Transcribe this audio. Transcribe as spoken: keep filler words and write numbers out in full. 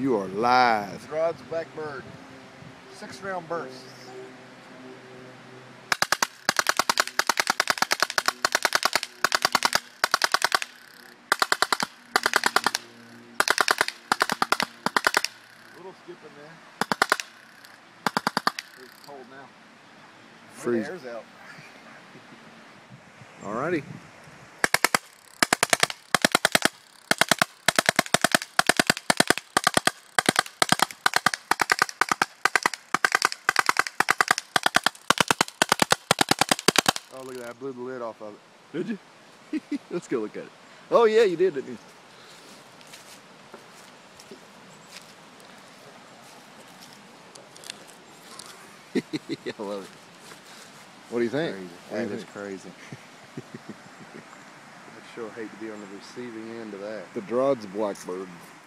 You are live. Drozd Blackbird, six round bursts. Little skip in there. It's cold now. Freeze. The air's out. Alrighty. Oh, look at that. I blew the lid off of it. Did you? Let's go look at it. Oh yeah, you did, didn't you? I love it. What do you think? Crazy. What do you That is think? crazy. I sure hate to be on the receiving end of that. The Drozd Blackbird.